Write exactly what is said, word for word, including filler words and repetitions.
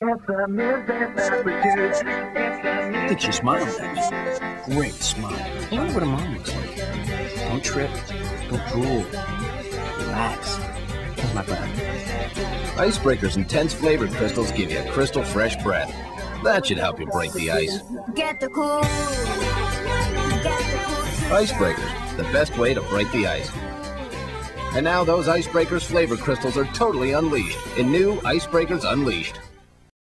Look at you smile at me. Great smile. I wonder what a mom looks like. Don't trip. Don't drool. Relax. Here's my breath. Icebreaker's intense flavored crystals give you a crystal fresh breath. That should help you break the ice. Get the cool. Get the cool. Icebreakers, the best way to break the ice. And now those Icebreakers flavor crystals are totally unleashed in new Icebreakers Unleashed.